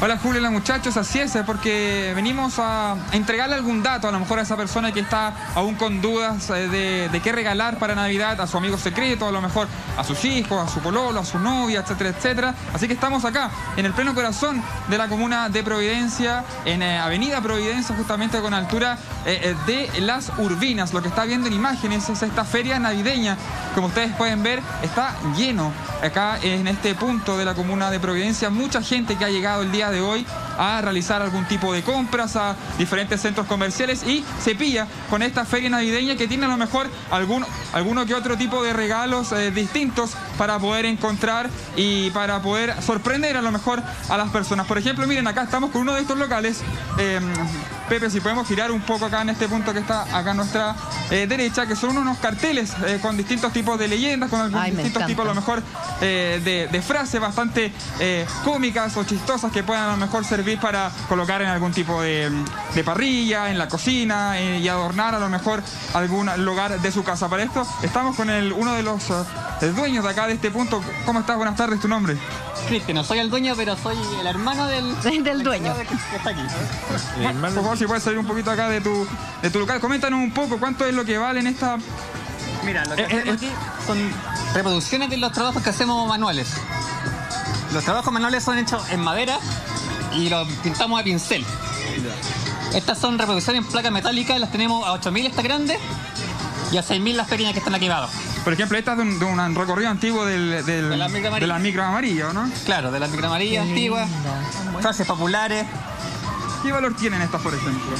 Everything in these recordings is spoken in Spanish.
Hola Julio, hola muchachos, así es, porque venimos a entregarle algún dato a lo mejor a esa persona que está aún con dudas de qué regalar para Navidad, a su amigo secreto, a lo mejor a sus hijos, a su pololo, a su novia, etcétera, etcétera. Así que estamos acá, en el pleno corazón de la comuna de Providencia, en Avenida Providencia, justamente con altura de Las Urbinas. Lo que está viendo en imágenes es esta feria navideña. Como ustedes pueden ver, está lleno acá en este punto de la comuna de Providencia. Mucha gente que ha llegado el día de hoy a realizar algún tipo de compras a diferentes centros comerciales y se pilla con esta feria navideña que tiene a lo mejor alguno que otro tipo de regalos distintos para poder encontrar y para poder sorprender a lo mejor a las personas. Por ejemplo, miren, acá estamos con uno de estos locales. Pepe, si podemos girar un poco acá en este punto que está acá a nuestra derecha, que son unos carteles con distintos tipos de leyendas, con distintos tipos a lo mejor de frases bastante cómicas o chistosas que puedan a lo mejor servir para colocar en algún tipo de parrilla, en la cocina y adornar a lo mejor algún lugar de su casa. Para esto estamos con uno de los dueños de acá de este punto. ¿Cómo estás? Buenas tardes, ¿tu nombre? Cristian, no soy el dueño, pero soy el hermano del dueño. Que está aquí. Bueno, por favor, si puedes salir un poquito acá de tu local, coméntanos un poco cuánto es lo que valen esta... Mira, lo que hacemos aquí son reproducciones de los trabajos que hacemos manuales. Los trabajos manuales son hechos en madera y los pintamos a pincel. Estas son reproducciones en placa metálica, las tenemos a 8.000 estas grandes y a 6.000 las pequeñas que están aquí abajo. Por ejemplo, esta es de un recorrido antiguo de la micro amarilla, ¿no? Claro, de la micro amarilla antigua, frases populares. ¿Qué valor tienen estas, por ejemplo?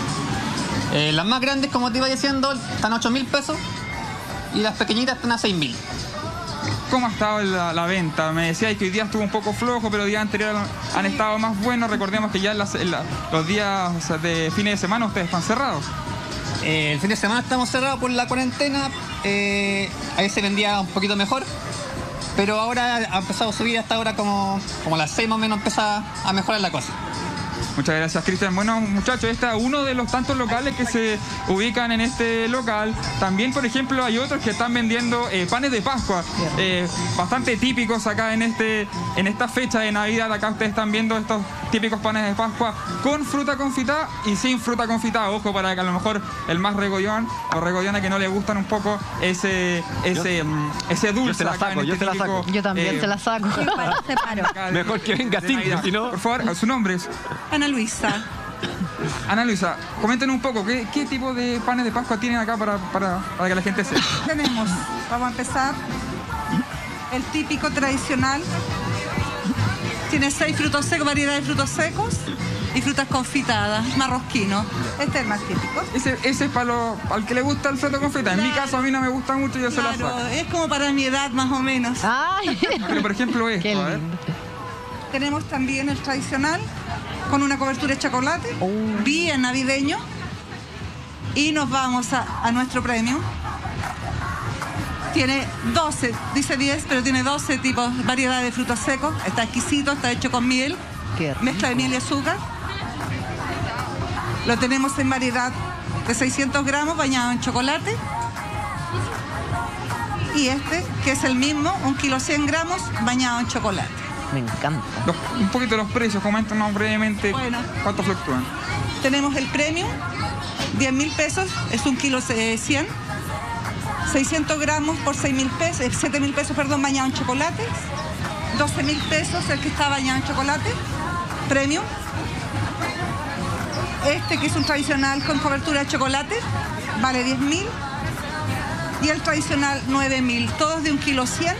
Las más grandes, como te iba diciendo, están a 8.000 pesos y las pequeñitas están a 6.000. ¿Cómo ha estado la venta? Me decías que hoy día estuvo un poco flojo, pero días anteriores han estado más buenos. Recordemos que ya los días de fines de semana ustedes están cerrados. El fin de semana estamos cerrados por la cuarentena. Ahí se vendía un poquito mejor, pero ahora ha empezado a subir hasta ahora como a las 6 más o menos empieza a mejorar la cosa. Muchas gracias, Cristian. Bueno, muchachos, este es uno de los tantos locales que se ubican en este local. También, por ejemplo, hay otros que están vendiendo panes de Pascua, bastante típicos acá en esta fecha de Navidad. Acá ustedes están viendo estos típicos panes de Pascua con fruta confitada y sin fruta confitada. Ojo, para que a lo mejor el más regollón o regollona que no le gustan un poco ese dulce. Yo se la saco, yo se la saco. Yo también se la saco. Mejor que venga sin, si no... Por favor, su nombre es... Ana Luisa. Ana Luisa, coméntenos un poco, ¿qué tipo de panes de Pascua tienen acá para que la gente sepa? Tenemos, vamos a empezar, el típico tradicional. Tiene 6 frutos secos, variedad de frutos secos y frutas confitadas, marrosquino. Este es el más típico. Ese es al que le gusta el fruto confitado. En mi caso a mí no me gusta mucho, yo se la saco. Es como para mi edad más o menos. Ay. Pero por ejemplo esto, a ver. Tenemos también el tradicional con una cobertura de chocolate, bien navideño. Y nos vamos a nuestro premio. Tiene 12, dice 10, pero tiene 12 tipos, variedades de frutos secos. Está exquisito, está hecho con miel, mezcla de miel y azúcar. Lo tenemos en variedad de 600 gramos bañado en chocolate. Y este, que es el mismo, 1 kilo 100 gramos bañado en chocolate. Me encanta. Un poquito los precios, coméntanos brevemente cuánto fluctúan. Tenemos el premium, 10.000 pesos, es 1 kilo 100. 600 gramos por 6.000 pesos, 7.000 pesos, perdón, bañado en chocolate. 12.000 pesos el que está bañado en chocolate, premium. Este que es un tradicional con cobertura de chocolate, vale 10.000. Y el tradicional 9.000, todos de 1 kilo 100.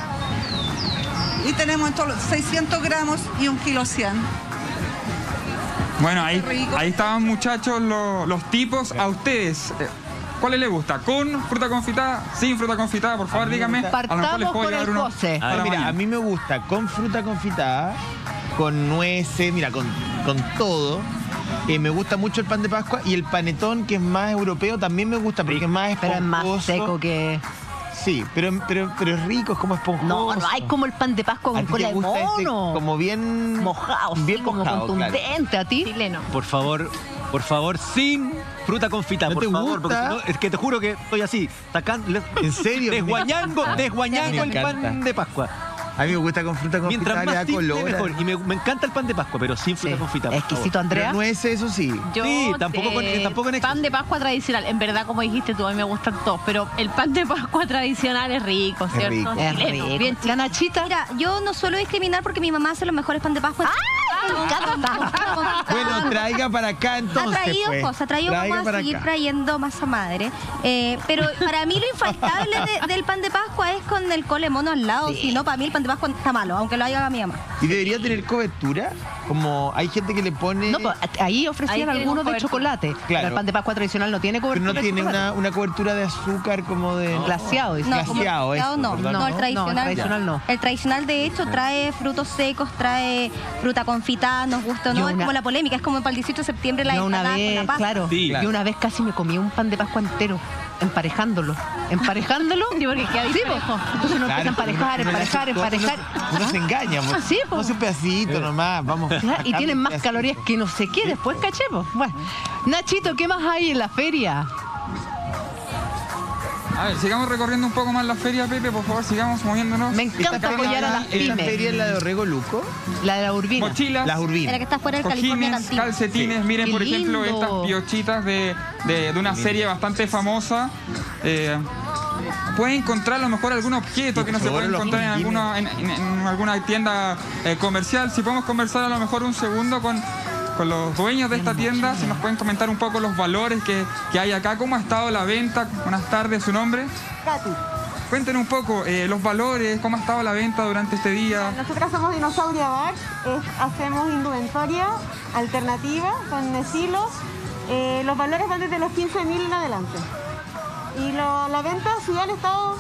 Y tenemos todos 600 gramos y 1 kilo 100. Bueno, ahí estaban, muchachos, los tipos. A ustedes, ¿cuáles les gusta? ¿Con fruta confitada? ¿Sin fruta confitada? Por favor, díganme. Partamos con el José. Mira, a mí me gusta con fruta confitada, con nueces, mira, con todo. Me gusta mucho el pan de Pascua y el panetón, que es más europeo, también me gusta porque es más esponjoso. Pero es más seco que... Sí, pero es rico, es como esponjoso. No hay como el pan de Pascua con cola de mono. Como bien mojado, bien sí, como mojado, contundente. Claro. ¿A ti? Chileno. Por favor, sin fruta confitada, por favor. Porque si no, es que te juro que estoy así, sacando, ¿En serio? desguañando el pan de Pascua. A mí me gusta con fruta confitada, Mientras le da más simple, color. mejor. Y me encanta el pan de Pascua, pero sin fruta Sí. confitada. por Exquisito, favor. Andrea. Pero nueces, eso sí. Yo Sí, tampoco en exceso. pan de Pascua tradicional. En verdad, como dijiste tú, a mí me gustan todos, pero el pan de Pascua tradicional es rico, ¿cierto? rico. Es Chileno. rico. Bien La Nachita. Mira, yo no suelo discriminar porque mi mamá hace los mejores pan de Pascua. Me encanta. Bueno, traiga para acá entonces. Ha traído pues. cosas, Traiga vamos a para seguir acá. trayendo masa madre. Pero para mí lo infaltable del pan de Pascua es con el cole mono al lado. Sí. Si no, para mí el pan de Pascua está malo, aunque lo haga mi mamá. ¿Y debería tener cobertura? Como hay gente que le pone... No, pues, ahí ofrecían Ahí algunos de tenemos chocolate. Claro. Pero el pan de Pascua tradicional no tiene pero cobertura. no de tiene chocolate. una cobertura de azúcar como de... Glaseado, dice. No, como Glaseado, eso, no, perdón. no, el tradicional. el tradicional no. El tradicional, de hecho, trae frutos secos, trae fruta confitada, nos gusta o Yo no. Es una- como la polémica, es como para el 18 de septiembre la Yo una empanada con vez, la pasta. claro, Sí. yo una vez casi me comí un pan de Pascua entero, emparejándolo. Sí, porque queda Sí, pues. disparejo. Entonces uno empieza a emparejar, uno le hace emparejar, todo, emparejar. Uno se engaña. Ah, sí, pues. Vamos un pedacito nomás, vamos. Claro, y sacando tienen un más pedacito. calorías que no sé qué, después caché, pues. Bueno, Nachito, ¿qué más hay en la feria? A ver, sigamos recorriendo un poco más la feria, Pepe, por favor, sigamos moviéndonos. Me Esta encanta feria- apoyar a las ¿Esta pymes. feria es la de Orrego Luco? La de la Urbina. Mochilas, Las Era urbinas. que está fuera del California cojines, Cantina. calcetines. Miren, Qué por ejemplo, lindo. estas piochitas de una serie bastante famosa. Pueden encontrar a lo mejor algún objeto que no se Seguro puede los encontrar en alguna tienda comercial. Si podemos conversar a lo mejor un segundo con los dueños de esta tienda, si nos pueden comentar un poco los valores que hay acá, cómo ha estado la venta. Buenas tardes, ¿su nombre? Katy. Cuéntenos un poco los valores, cómo ha estado la venta durante este día. Nosotras somos Dinosauria Bar, hacemos indumentaria alternativa con estilos. Los valores van desde los 15.000 en adelante. Y la venta sí han estado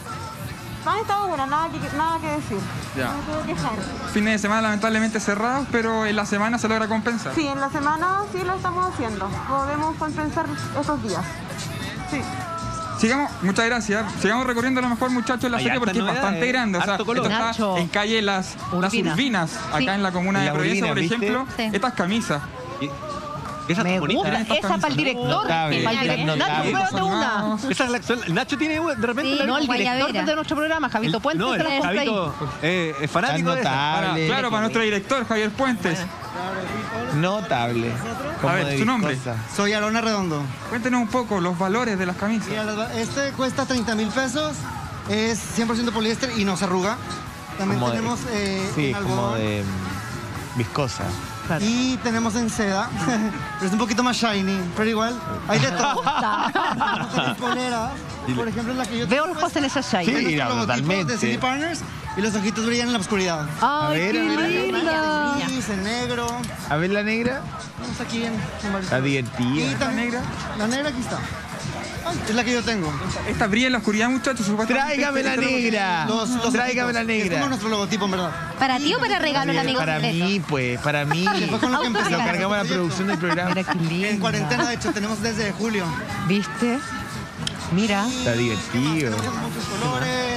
buenas, nada que decir. Ya. No me puedo quejar. Fines de semana lamentablemente cerrados, pero en la semana se logra compensar. Sí, en la semana sí lo estamos haciendo. Podemos compensar esos días. Sí. Sigamos, muchas gracias. Sigamos recorriendo a lo mejor, muchachos, la Hay feria hartas porque es novedades, bastante grande. O sea, harto color. esto está Nacho. en calle Las Urbina. Urbinas, acá Sí. en la comuna En de la Providencia, por Urbina, ¿viste? ejemplo, Sí. estas camisas. Esa Me está bonita. gusta. Estas Esa para el director. Notable, Para el director. notable. Nacho, pruébate una. Esa es el Nacho tiene de repente. Sí. la- No, el director Guayabera. de nuestro programa, Javito Puente, no, te la el compré ahí. Javito es fanático de esa. Notable. Claro, para nuestro director, Javier Puentes. Notable. Como A ver, de su nombre. viscosa. Soy Alona Redondo. Cuéntenos un poco los valores de las camisas. Mira, este cuesta 30.000 pesos, es 100% poliéster y no se arruga. También Como de- tenemos Sí, en como algodón de viscosa. Claro. y tenemos en seda, pero es un poquito más shiny, pero igual hay de todo. Tenemos poleras, por ejemplo la que yo Veo tengo los ojos en esa shine. Sí. es nuestro Mira, logotipo totalmente. de City Partners y los ojitos brillan en la oscuridad. Ay, ver, qué a ver. linda. En gris, en negro, A ver la negra. tenemos aquí en varios Está colores. divertida. Y también, negra? La negra aquí está. Ay, es la que yo tengo. Esta brilla en la oscuridad, muchachos. supuestamente. Tráigame la negra. Tráigame la Es como negra. nuestro logotipo, en verdad. ¿Para ti o para regalo el amigo Para secreto? mí, pues, para mí. fue con lo que empezamos. Lo cargamos a la producción del programa. Mira qué linda. En cuarentena, de hecho, tenemos desde julio. ¿Viste? Mira. Está divertido. Tenemos muchos colores.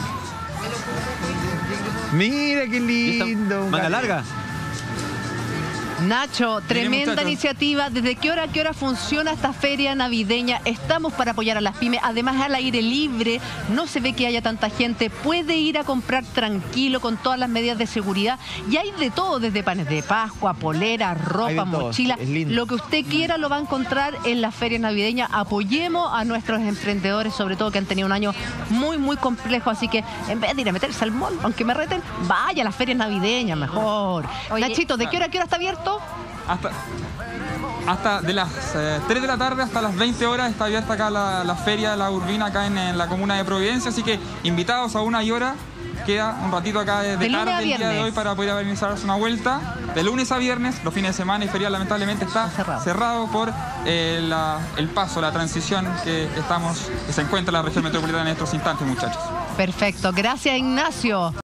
Mira qué lindo. Manga larga. Nacho, tremenda muchachos. iniciativa. ¿Desde qué hora a qué hora funciona esta feria navideña? Estamos para apoyar a las pymes. Además, al aire libre, no se ve que haya tanta gente. Puede ir a comprar tranquilo con todas las medidas de seguridad. Y hay de todo, desde panes de Pascua, poleras, Hay ropa, de todo, mochila. es lindo. Lo que usted quiera lo va a encontrar en las ferias navideñas. Apoyemos a nuestros emprendedores, sobre todo que han tenido un año muy, muy complejo. Así que en vez de ir a meterse al mall, aunque me reten, vaya a las ferias navideñas mejor. Oye, Nachito, ¿de qué hora a qué hora está abierto? Hasta de las 3 de la tarde hasta las 20 horas está abierta acá la feria de la Urbina acá en la comuna de Providencia, así que invitados a 1 hora. Queda un ratito acá de lunes tarde a el día de viernes. hoy para poder organizarse una vuelta. De lunes a viernes, los fines de semana y feria lamentablemente está cerrado por el paso, la transición que se encuentra en la región metropolitana en estos instantes, muchachos. Perfecto. Gracias, Ignacio.